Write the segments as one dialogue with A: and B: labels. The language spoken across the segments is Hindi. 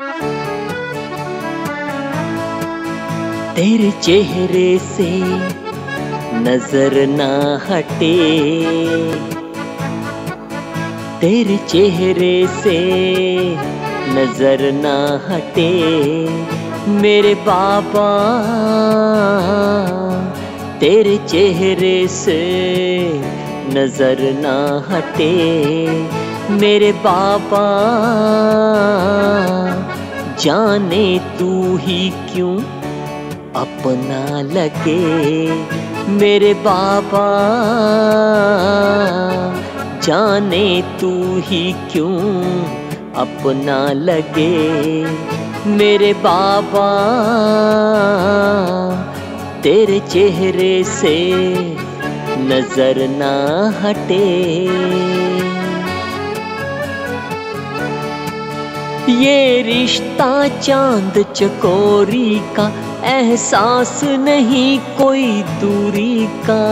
A: तेरे चेहरे से नजर ना हटे, तेरे चेहरे से नजर ना हटे मेरे बाबा। तेरे चेहरे से नजर ना हटे मेरे बाबा। जाने तू ही क्यों अपना लगे मेरे बाबा। जाने तू ही क्यों अपना लगे मेरे बाबा। तेरे चेहरे से नजर ना हटे। ये रिश्ता चांद चकोरी का, एहसास नहीं कोई दूरी का।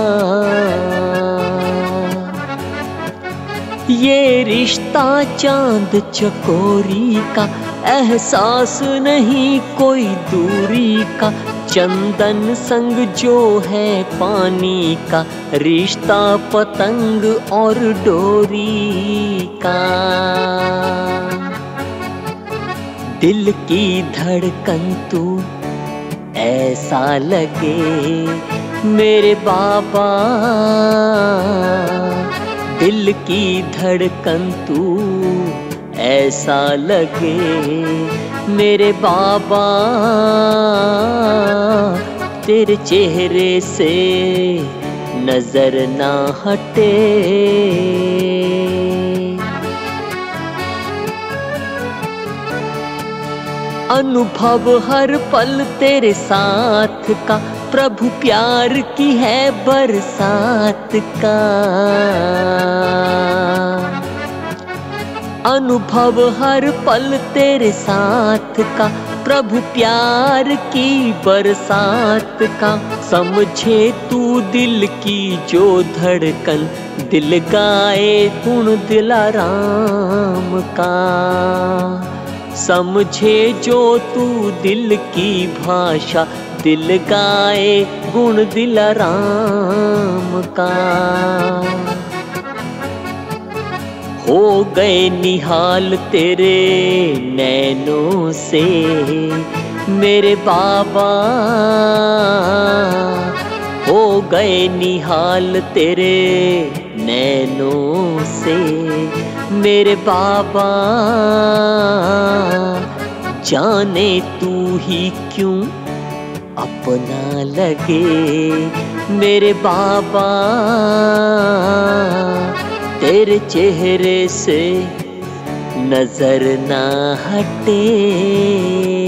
A: ये रिश्ता चांद चकोरी का, एहसास नहीं कोई दूरी का। चंदन संग जो है पानी का, रिश्ता पतंग और डोरी का। दिल की धड़कन तू ऐसा लगे मेरे बाबा। दिल की धड़कन तू ऐसा लगे मेरे बाबा। तेरे चेहरे से नजर ना हटे। अनुभव हर पल तेरे साथ का, प्रभु प्यार की है बरसात का। अनुभव हर पल तेरे साथ का, प्रभु प्यार की बरसात का। समझे तू दिल की जो धड़कन, दिल गाए गुण दिलाराम का। समझे जो तू दिल की भाषा, दिल गाए गुण दिलाराम का। हो गए निहाल तेरे नैनों से मेरे बाबा। हो गए निहाल तेरे नैनों से मेरे बाबा। जाने तू ही क्यों अपना लगे मेरे बाबा। तेरे चेहरे से नजर ना हटे।